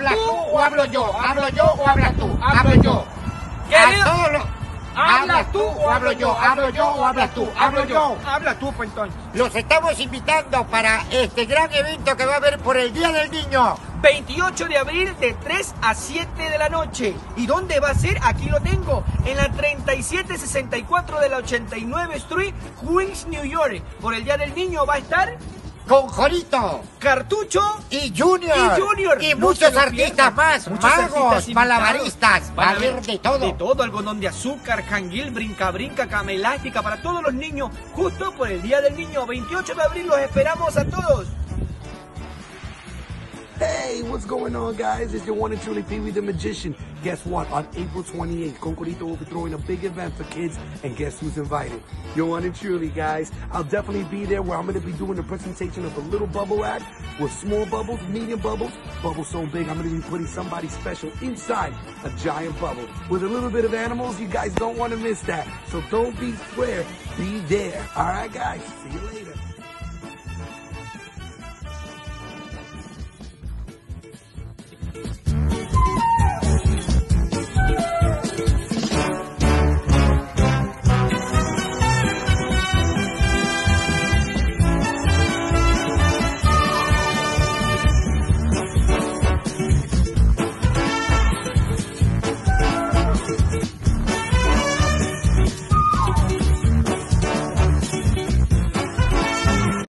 ¿Hablas tú o hablo yo? ¿Hablo yo o hablas tú? Hablo yo. ¿Hablas tú o hablo yo? ¿Hablo yo o hablas tú? Hablo yo. Habla tú, pues, entonces. Los estamos invitando para este gran evento que va a haber por el Día del Niño. 28 de abril de 3 a 7 de la noche. ¿Y dónde va a ser? Aquí lo tengo. En la 3764 de la 89 Street, Queens, New York. Por el Día del Niño va a estar Con Jorito. Cartucho Y Junior. Y No muchos se lo artistas pierdan. más. Muchos Magos, artistas invitados. malabaristas. Va a haber de todo. De todo, algodón de azúcar, canguil, brinca, cama elástica para todos los niños. Justo por el Día del Niño, 28 de abril, los esperamos a todos. Hey, what's going on, guys? It's your one and truly Pee Wee the Magician. Guess what? On April 28th, Concorito will be throwing a big event for kids, and guess who's invited? Your one and truly, guys. I'll definitely be there where I'm going to be doing a presentation of a little bubble act with small bubbles, medium bubbles, bubbles so big I'm going to be putting somebody special inside a giant bubble. With a little bit of animals, you guys don't want to miss that. So don't be square, be there. All right, guys? See you later.